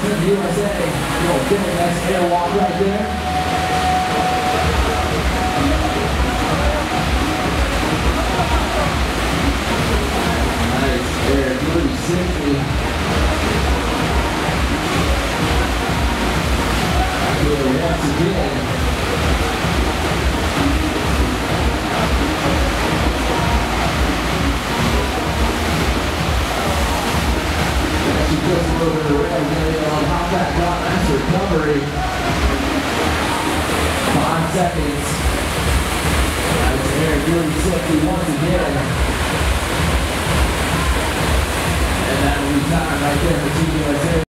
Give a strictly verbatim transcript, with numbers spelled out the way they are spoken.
Team U S A. You'll get a nice airwalk right there. Nice air, three sixty. Here once again. Actually just a little bit of rail there on hop back up. Nice recovery. Five seconds. Nice air, three sixty once again. And that will be time right there for Team U S A.